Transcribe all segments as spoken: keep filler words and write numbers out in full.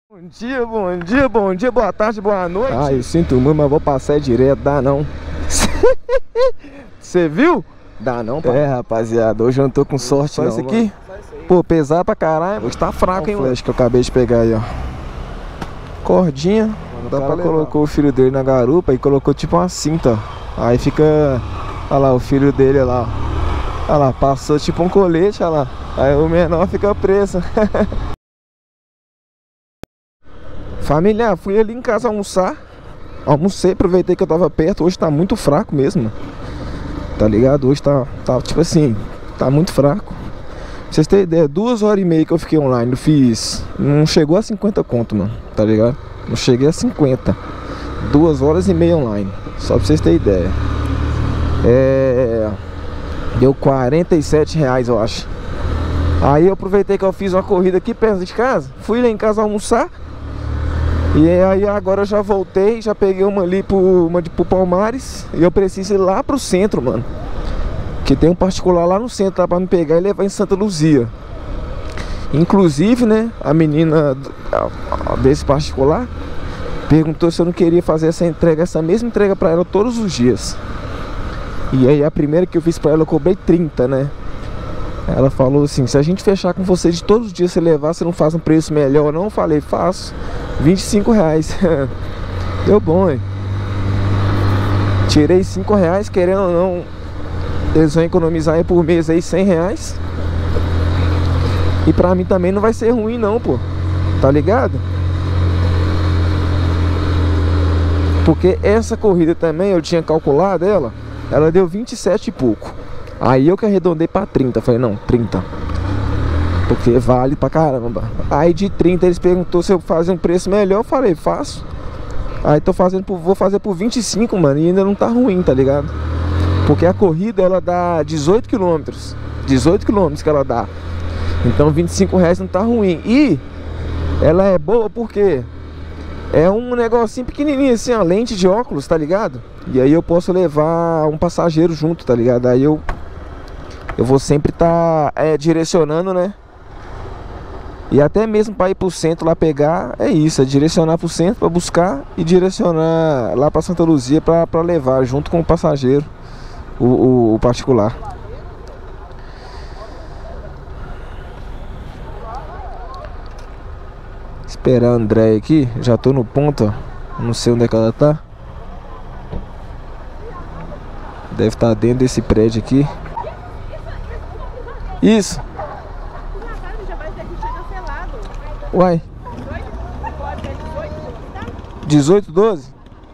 Bom dia, bom dia, bom dia, boa tarde, boa noite. Ai, sinto muito, mas vou passar direto, dá não. Você viu? Dá não, pai. É, rapaziada, hoje eu não tô com sorte. Só não, isso aqui? Mano. Pô, pesar pra caralho. Hoje tá fraco, hein, mano. Flash que eu acabei de pegar aí, ó. Cordinha. O cara colocou o filho dele na garupa e colocou tipo uma cinta, ó. Aí fica... Olha lá, o filho dele, olha lá. Olha lá, passou tipo um colete, olha lá. Aí o menor fica preso. Família, fui ali em casa almoçar. Almocei, aproveitei que eu tava perto. Hoje tá muito fraco mesmo. Tá ligado? Hoje tá, tá tipo assim, tá muito fraco. Pra vocês terem ideia, duas horas e meia que eu fiquei online. Eu fiz, não chegou a cinquenta conto, mano. Tá ligado? Não cheguei a cinquenta. Duas horas e meia online. Só pra vocês terem ideia. É... Deu quarenta e sete reais, eu acho. Aí eu aproveitei que eu fiz uma corrida aqui perto de casa. Fui lá em casa almoçar. E aí agora eu já voltei, já peguei uma ali pro, uma de, pro Palmares. E eu preciso ir lá pro centro, mano. Que tem um particular lá no centro, tá, pra me pegar e levar em Santa Luzia. Inclusive, né, a menina desse particular perguntou se eu não queria fazer essa entrega, essa mesma entrega pra ela todos os dias. E aí a primeira que eu fiz pra ela eu cobrei trinta, né. Ela falou assim, se a gente fechar com você de todos os dias, você levar, você não faz um preço melhor não? Eu falei, faço, vinte e cinco reais. Deu bom, hein? Tirei cinco reais, querendo ou não, eles vão economizar aí por mês aí cem reais. E pra mim também não vai ser ruim não, pô. Tá ligado? Porque essa corrida também, eu tinha calculado ela, ela deu vinte e sete e pouco. Aí eu que arredondei pra trinta, falei, não, trinta. Porque vale pra caramba. Aí de trinta eles perguntou se eu fazia um preço melhor, eu falei, faço. Aí tô fazendo por, vou fazer por vinte e cinco, mano, e ainda não tá ruim, tá ligado? Porque a corrida, ela dá dezoito quilômetros. dezoito quilômetros que ela dá. Então vinte e cinco reais não tá ruim. E ela é boa porque é um negocinho pequenininho assim, ó, lente de óculos, tá ligado? E aí eu posso levar um passageiro junto, tá ligado? Aí eu Eu vou sempre estar tá, é, direcionando, né? E até mesmo para ir pro centro lá pegar, é isso, é direcionar pro centro para buscar e direcionar lá para Santa Luzia para levar junto com o passageiro, o, o, o particular. Esperar a André aqui, já tô no ponto, ó. Não sei onde é que ela tá. Deve estar tá dentro desse prédio aqui. Isso. Uai. dezoito, doze?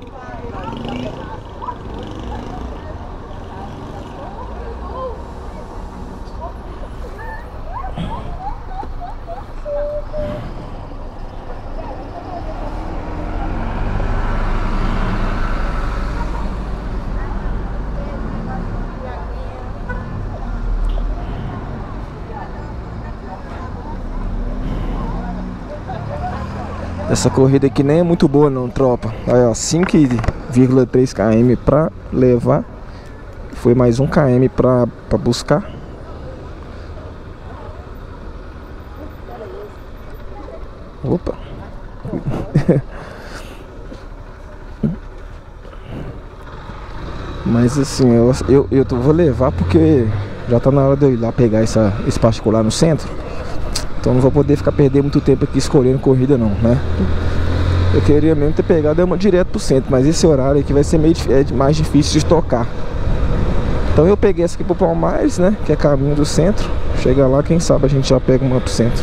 Essa corrida aqui nem é muito boa não, tropa. Aí ó, cinco vírgula três quilômetros pra levar. Foi mais um quilômetro pra, pra buscar. Opa. Mas assim, eu, eu, eu tô, vou levar porque já tá na hora de eu ir lá pegar essa, esse particular no centro. Então não vou poder ficar perdendo muito tempo aqui escolhendo corrida não, né? Eu queria mesmo ter pegado uma direto pro centro, mas esse horário aqui vai ser meio é mais difícil de tocar. Então eu peguei essa aqui pro Palmares, né? Que é caminho do centro. Chega lá, quem sabe a gente já pega uma pro centro.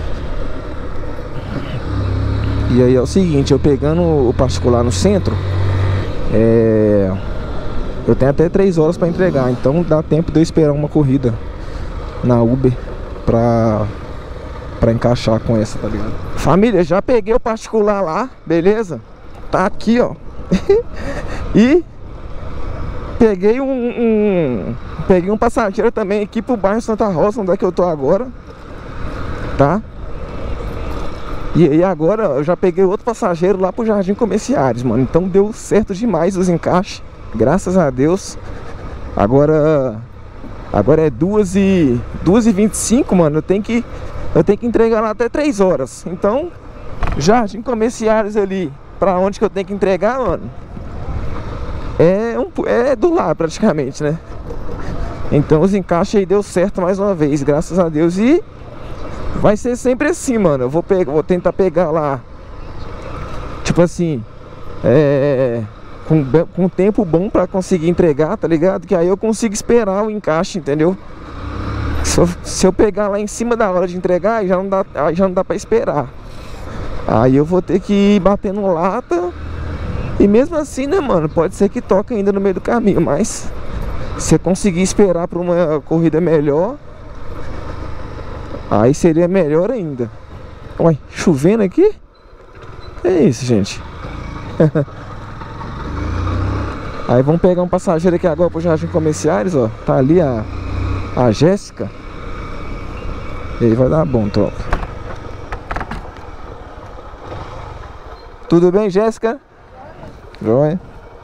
E aí é o seguinte, eu pegando o particular no centro, é... eu tenho até três horas pra entregar. Então dá tempo de eu esperar uma corrida na Uber pra... pra encaixar com essa, tá ligado? Família, já peguei o particular lá, beleza? Tá aqui, ó. E peguei um, um peguei um passageiro também aqui pro bairro Santa Rosa, onde é que eu tô agora, tá? E aí agora eu já peguei outro passageiro lá pro Jardim Comerciários, mano. Então deu certo demais os encaixes, graças a Deus. Agora agora é duas e vinte e cinco, mano. Eu tenho que Eu tenho que entregar lá até três horas. Então Jardim Comerciários ali, pra onde que eu tenho que entregar, mano, é, um, é do lado praticamente, né? Então os encaixes aí deu certo mais uma vez, graças a Deus. E vai ser sempre assim, mano. Eu vou, pegar, vou tentar pegar lá, tipo assim, é, com, com tempo bom pra conseguir entregar, tá ligado? Que aí eu consigo esperar o encaixe, entendeu? Se eu, se eu pegar lá em cima da hora de entregar, aí já não dá, aí já não dá pra esperar. Aí eu vou ter que ir batendo lata. E mesmo assim, né, mano, pode ser que toque ainda no meio do caminho, mas se eu conseguir esperar pra uma corrida melhor, aí seria melhor ainda. Ué, chovendo aqui? Que é isso, gente? Aí vamos pegar um passageiro aqui agora pro Jardim Comerciários, ó. Tá ali a, a Jéssica. E aí vai dar bom, tropa. Tudo bem, Jéssica? Joia.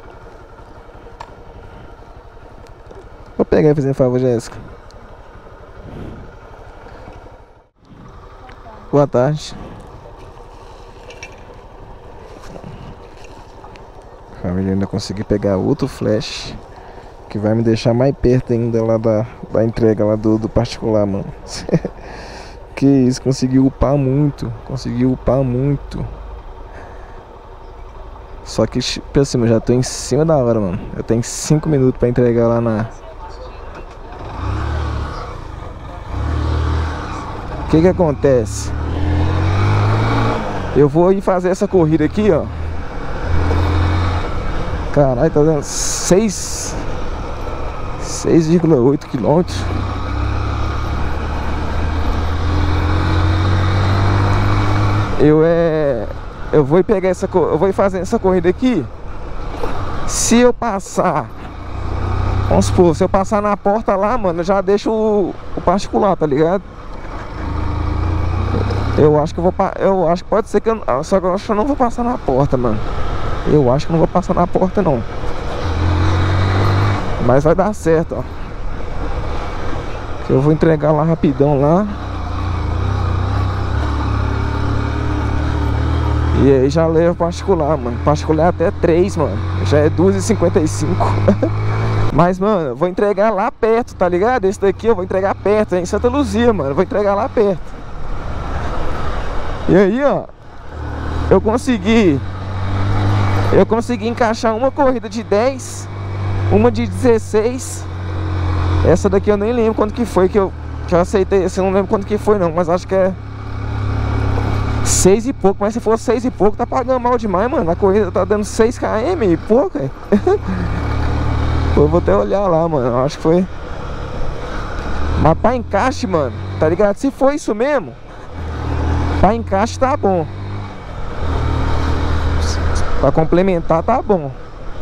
Vou pegar e fazer um favor, Jéssica. Boa tarde. Família, ainda consegui pegar outro flash que vai me deixar mais perto ainda lá da, da entrega lá do, do particular, mano. Que isso, consegui upar muito. Consegui upar muito. Só que, tipo assim, eu já tô em cima da hora, mano. Eu tenho cinco minutos pra entregar lá na... O que que acontece? Eu vou ir fazer essa corrida aqui, ó. Caralho, tá dando seis vírgula oito quilômetros. Eu é... Eu vou pegar essa... Eu vou fazer essa corrida aqui. Se eu passar... Vamos supor, se eu passar na porta lá, mano, eu já deixo o, o particular, tá ligado? Eu acho que eu vou... Eu acho que pode ser que eu... Só que eu acho que eu não vou passar na porta, mano. Eu acho que não vou passar na porta, não. Mas vai dar certo, ó. Eu vou entregar lá rapidão lá. E aí já levo particular, mano. Particular até três, mano. Já é duas e cinquenta e cinco. Mas, mano, eu vou entregar lá perto, tá ligado? Esse daqui eu vou entregar perto, em Santa Luzia, mano. Eu vou entregar lá perto. E aí, ó, eu consegui Eu consegui encaixar uma corrida de dez, uma de dezesseis. Essa daqui eu nem lembro quando que foi que eu, que eu aceitei. Essa eu não lembro quando que foi não, mas acho que é seis e pouco. Mas se for seis e pouco, tá pagando mal demais, mano. A corrida tá dando seis quilômetros e pouco, é. Pô, eu vou até olhar lá, mano. Acho que foi. Mas pra encaixe, mano, tá ligado? Se for isso mesmo, pra encaixe tá bom. Pra complementar tá bom.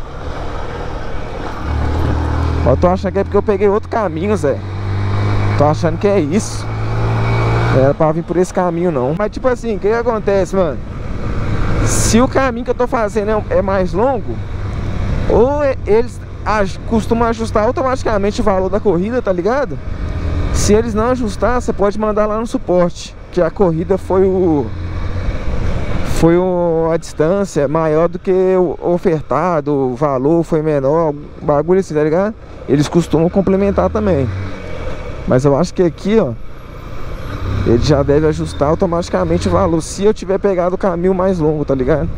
Eu tô achando que é porque eu peguei outro caminho, Zé. Tô achando que é isso. Não era pra vir por esse caminho, não. Mas tipo assim, o que que acontece, mano? Se o caminho que eu tô fazendo é mais longo, ou eles costumam ajustar automaticamente o valor da corrida, tá ligado? Se eles não ajustar, você pode mandar lá no suporte que a corrida foi o... Foi o, a distância maior do que o ofertado, o valor foi menor, bagulho assim, tá ligado? Eles costumam complementar também. Mas eu acho que aqui, ó, ele já deve ajustar automaticamente o valor se eu tiver pegado o caminho mais longo, tá ligado?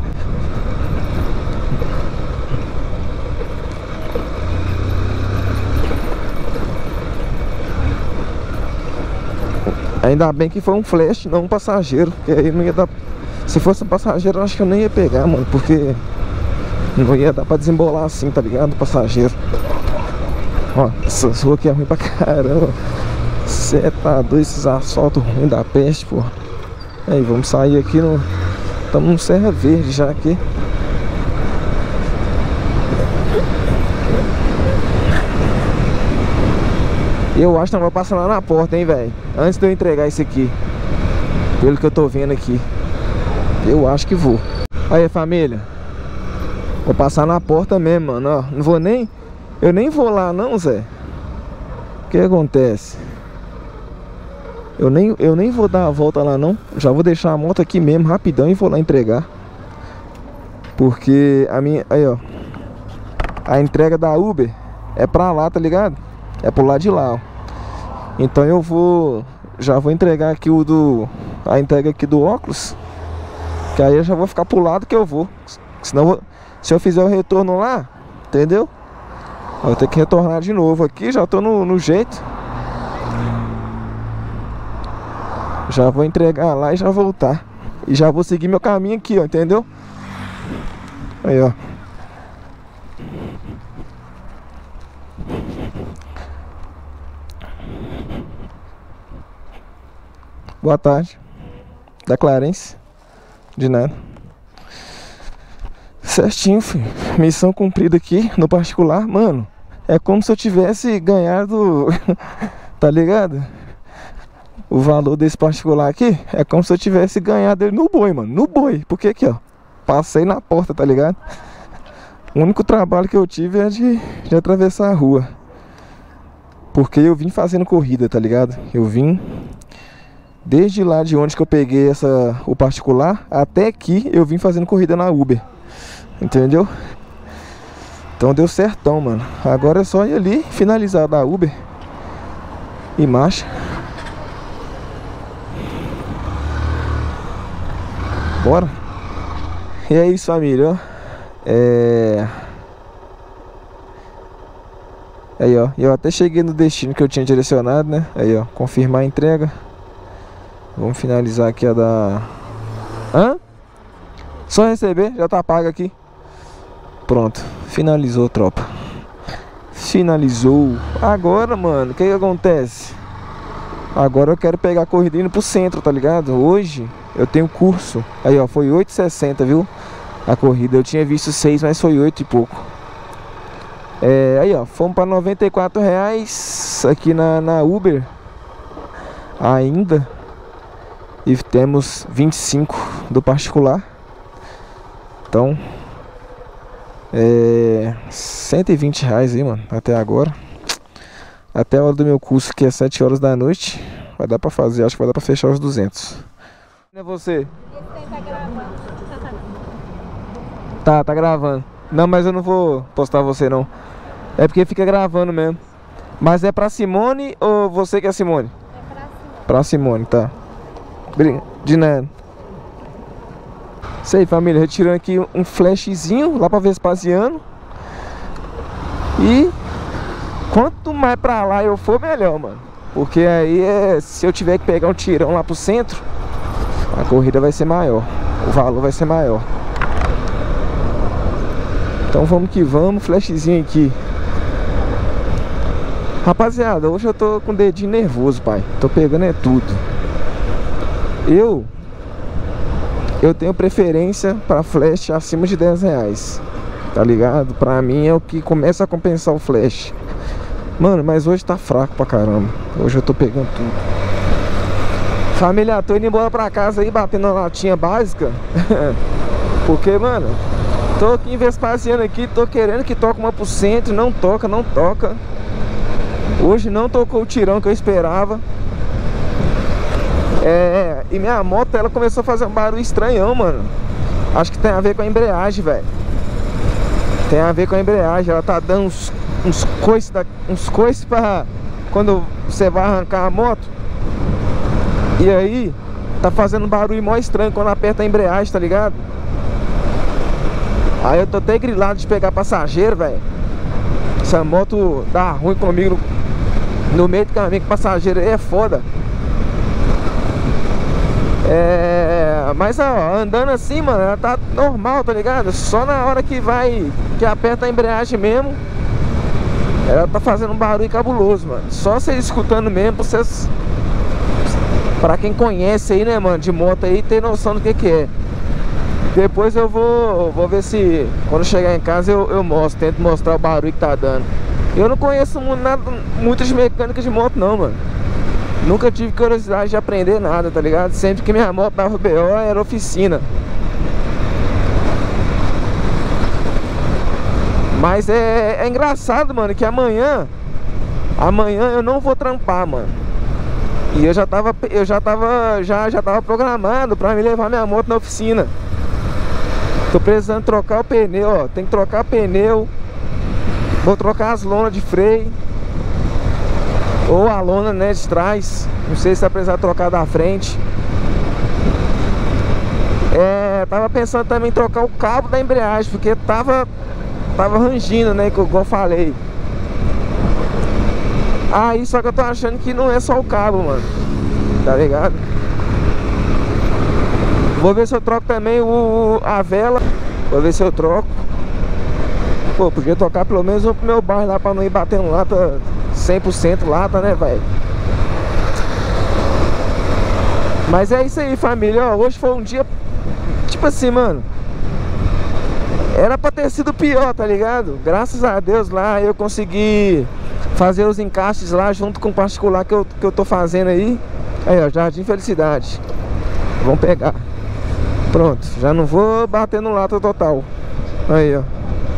Ainda bem que foi um flash, não um passageiro, porque aí não ia dar... Se fosse um passageiro, eu acho que eu nem ia pegar, mano, porque não ia dar pra desembolar assim, tá ligado? Passageiro. Ó, essa rua aqui é ruim pra caramba. Cê tá doido, esses asfaltos ruins da peste, pô. Aí, vamos sair aqui no... Estamos no Serra Verde já aqui. Eu acho que não vou passar lá na porta, hein, velho. Antes de eu entregar isso aqui. Pelo que eu tô vendo aqui. Eu acho que vou. Aí, família, vou passar na porta mesmo, mano, ó. Não vou nem... Eu nem vou lá não, Zé. O que acontece? Eu nem, eu nem vou dar a volta lá não. Já vou deixar a moto aqui mesmo, rapidão, e vou lá entregar. Porque a minha... Aí, ó. A entrega da Uber é pra lá, tá ligado? É pro lado de lá, ó. Então eu vou... Já vou entregar aqui o do... A entrega aqui do óculos. Que aí eu já vou ficar pro lado que eu vou. Senão eu vou... Se eu fizer o retorno lá, entendeu? Eu vou ter que retornar de novo aqui. Já tô no, no jeito. Já vou entregar lá e já voltar. E já vou seguir meu caminho aqui, ó, entendeu? Aí, ó. Boa tarde. Da Clarence. De nada. Certinho, filho. Missão cumprida aqui no particular. Mano, é como se eu tivesse ganhado. Tá ligado? O valor desse particular aqui é como se eu tivesse ganhado ele no boi, mano. No boi. Porque aqui, ó. Passei na porta, tá ligado? O único trabalho que eu tive é de, de atravessar a rua. Porque eu vim fazendo corrida, tá ligado? Eu vim desde lá de onde que eu peguei essa, o particular até aqui eu vim fazendo corrida na Uber. Entendeu? Então deu certão, mano. Agora é só ir ali, finalizar da Uber e marcha. Bora. E é isso, família, ó. É... Aí, ó. Eu até cheguei no destino que eu tinha direcionado, né? Aí, ó. Confirmar a entrega. Vamos finalizar aqui a da... Hã? Só receber, já tá pago aqui. Pronto. Finalizou, tropa. Finalizou. Agora, mano, o que que acontece? Agora eu quero pegar a corrida indo pro centro, tá ligado? Hoje eu tenho curso. Aí, ó, foi oito e sessenta, viu? A corrida, eu tinha visto seis, mas foi oito e pouco. É, aí, ó, fomos pra noventa e quatro reais aqui na, na Uber ainda. E temos vinte e cinco do particular. Então é cento e vinte reais aí, mano, até agora. Até a hora do meu curso, que é sete horas da noite. Vai dar pra fazer, acho que vai dar pra fechar os duzentos. É você? Tá gravando. Tá, tá gravando. Não, mas eu não vou postar você não. É porque fica gravando mesmo. Mas é pra Simone ou você que é Simone? É pra cima. Pra Simone, tá. De nada. Isso aí, família, retirando aqui um flashzinho lá pra Vespasiano. E quanto mais pra lá eu for, melhor, mano. Porque aí é, se eu tiver que pegar um tirão lá pro centro, a corrida vai ser maior, o valor vai ser maior. Então vamos que vamos, flashzinho aqui. Rapaziada, hoje eu tô com o dedinho nervoso, pai. Tô pegando é tudo. Eu Eu tenho preferência pra flash acima de dez reais. Tá ligado? Pra mim é o que começa a compensar o flash. Mano, mas hoje tá fraco pra caramba. Hoje eu tô pegando tudo. Família, tô indo embora pra casa aí, batendo na latinha básica. Porque, mano, tô aqui em Vespasiano aqui, tô querendo que toque uma pro centro. Não toca, não toca. Hoje não tocou o tirão que eu esperava. É, e minha moto, ela começou a fazer um barulho estranhão, mano. Acho que tem a ver com a embreagem, velho. Tem a ver com a embreagem. Ela tá dando uns, uns coices da, uns coices pra quando você vai arrancar a moto. E aí tá fazendo um barulho mó estranho quando aperta a embreagem, tá ligado? Aí eu tô até grilado de pegar passageiro, velho. Essa moto dá ruim comigo no, no meio do caminho, que passageiro aí é foda. É, mas ó, andando assim, mano, ela tá normal, tá ligado? Só na hora que vai, que aperta a embreagem mesmo, ela tá fazendo um barulho cabuloso, mano. Só vocês escutando mesmo, pra vocês, pra quem conhece aí, né, mano, de moto aí, tem noção do que que é. Depois eu vou, vou ver se, quando chegar em casa, eu, eu mostro, tento mostrar o barulho que tá dando. Eu não conheço nada, muito de mecânica de moto não, mano. Nunca tive curiosidade de aprender nada, tá ligado? Sempre que minha moto dava B O era oficina. Mas é, é engraçado, mano, que amanhã Amanhã eu não vou trampar, mano. E eu já tava, eu já tava, já, já tava programado pra me levar minha moto na oficina. Tô precisando trocar o pneu, ó. Tem que trocar pneu. Vou trocar as lonas de freio. Ou a lona, né, de trás. Não sei se vai precisar trocar da frente. É, tava pensando também em trocar o cabo da embreagem, porque tava Tava rangindo, né, igual eu falei. Aí, só que eu tô achando que não é só o cabo, mano. Tá ligado? Vou ver se eu troco também o, a vela. Vou ver se eu troco. Pô, podia tocar pelo menos um pro meu bairro lá, pra não ir batendo lata cem por cento lata, né, velho? Mas é isso aí, família, ó. Hoje foi um dia, tipo assim, mano, era pra ter sido pior, tá ligado? Graças a Deus lá eu consegui fazer os encaixes lá junto com o particular que eu, que eu tô fazendo aí. Aí, ó, Jardim Felicidade. Vamos pegar. Pronto, já não vou bater no lata total. Aí, ó.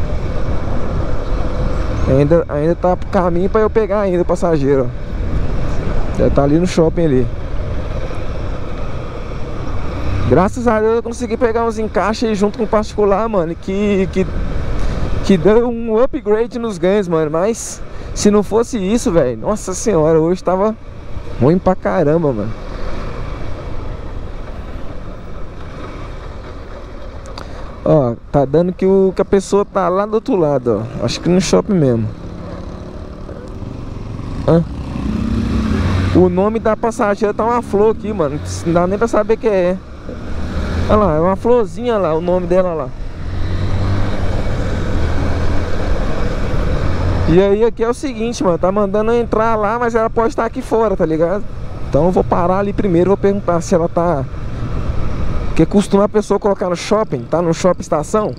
Ainda, ainda tá pro caminho pra eu pegar ainda o passageiro, ó. Já tá ali no shopping ali. Graças a Deus eu consegui pegar uns encaixes aí junto com o particular, mano. Que, que, que deu um upgrade nos ganhos, mano. Mas se não fosse isso, velho, nossa senhora, hoje tava ruim pra caramba, mano. Ó, tá dando que, o, que a pessoa tá lá do outro lado, ó. Acho que no shopping mesmo. Hã? O nome da passageira tá uma flor aqui, mano. Não dá nem pra saber quem é. Olha lá, é uma florzinha lá, o nome dela lá. E aí aqui é o seguinte, mano, tá mandando eu entrar lá, mas ela pode estar aqui fora, tá ligado? Então eu vou parar ali primeiro, vou perguntar se ela tá... Porque costuma a pessoa colocar no shopping, tá no shopping estação.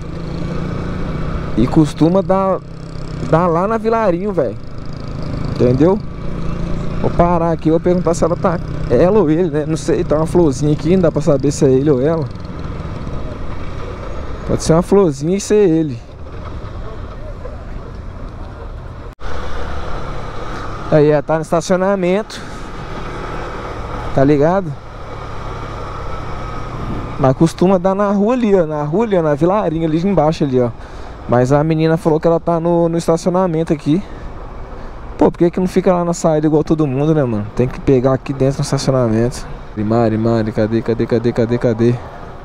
E costuma dar, dar lá na Vilarinho, velho. Entendeu? Vou parar aqui, vou perguntar se ela tá... Ela ou ele, né? Não sei, tá uma florzinha aqui, não dá pra saber se é ele ou ela. Pode ser uma florzinha e ser ele. Aí, ela tá no estacionamento. Tá ligado? Mas costuma dar na rua ali, ó. Na rua ali, ó, na Vilarinho ali embaixo ali, ó. Mas a menina falou que ela tá no, no estacionamento aqui. Pô, por que que não fica lá na saída igual todo mundo, né, mano? Tem que pegar aqui dentro no estacionamento. Mari, Mari, cadê, cadê, cadê, cadê, cadê?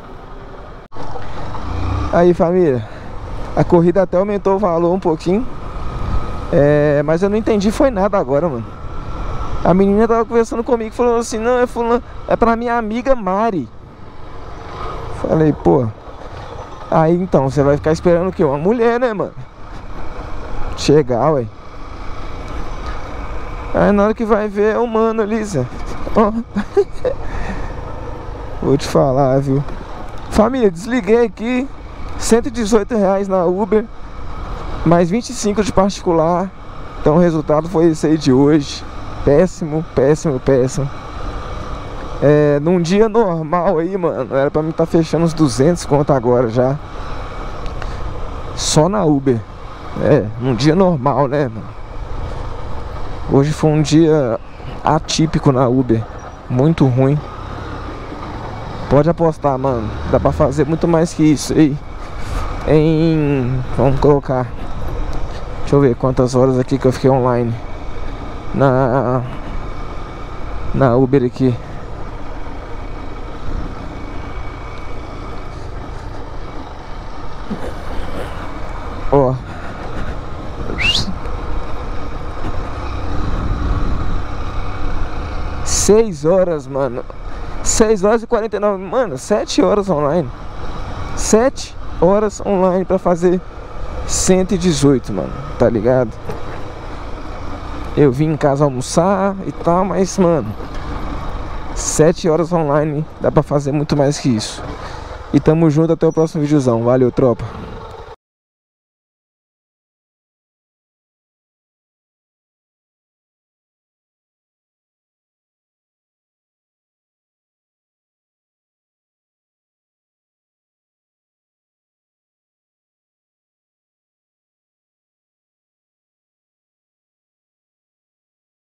Aí, família, a corrida até aumentou o valor um pouquinho. É, mas eu não entendi foi nada agora, mano. A menina tava conversando comigo, falando assim, não, é, fulano, é pra minha amiga Mari. Falei, pô. Aí, então, você vai ficar esperando o quê? Uma mulher, né, mano? Chegar, ué. Aí na hora que vai ver é o mano ali, Zé. Ó. Vou te falar, viu? Família, desliguei aqui. cento e dezoito reais na Uber. Mais vinte e cinco de particular. Então o resultado foi esse aí de hoje. Péssimo, péssimo, péssimo. É, num dia normal aí, mano, era pra mim estar tá fechando uns duzentos conto agora já. Só na Uber. É, num dia normal, né, mano? Hoje foi um dia atípico na Uber. Muito ruim. Pode apostar, mano. Dá pra fazer muito mais que isso aí. Em... Vamos colocar... Deixa eu ver quantas horas aqui que eu fiquei online. Na... Na Uber aqui. Ó. seis horas, mano. seis horas e quarenta e nove. Mano, sete horas online. sete horas online pra fazer cento e dezoito, mano. Tá ligado? Eu vim em casa almoçar e tal, mas, mano, sete horas online dá pra fazer muito mais que isso. E tamo junto até o próximo videozão. Valeu, tropa.